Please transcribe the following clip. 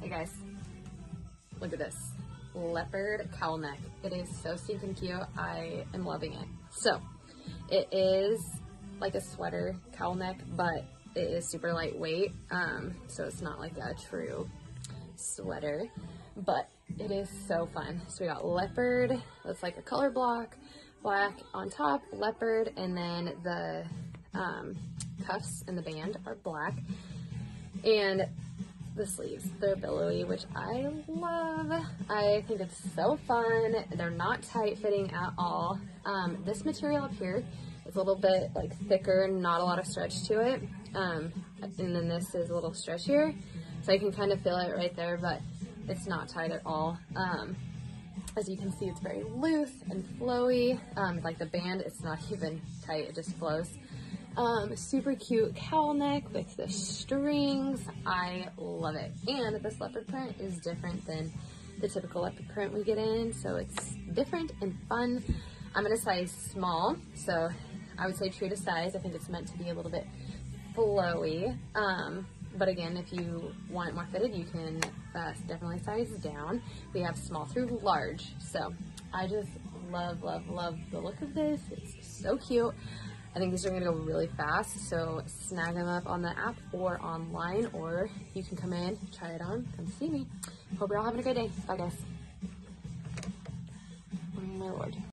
Hey guys, look at this. Leopard cowl neck. It is so stinking cute. I am loving it. So, it is like a sweater cowl neck, but it is super lightweight. So it's not like a true sweater, but it is so fun. So we got leopard, that's like a color block, black on top, leopard, and then the cuffs and the band are black. And the sleeves, they're billowy, which I love. I think it's so fun. They're not tight fitting at all. This material up here is a little bit like thicker, not a lot of stretch to it. And then this is a little stretchier, so I can kind of feel it right there, but it's not tight at all. As you can see, it's very loose and flowy. Like the band, it's not even tight, it just flows. Super cute cowl neck with the strings. I love it. And this leopard print is different than the typical leopard print we get in, so it's different and fun. I'm in a size small, so I would say true to size. I think it's meant to be a little bit flowy. But again, if you want it more fitted, you can definitely size down. We have small through large. So I just love, love, love the look of this. It's so cute. I think these are gonna go really fast, so snag them up on the app or online, or you can come in, try it on, come see me. Hope you're all having a good day. Bye guys. Oh my Lord.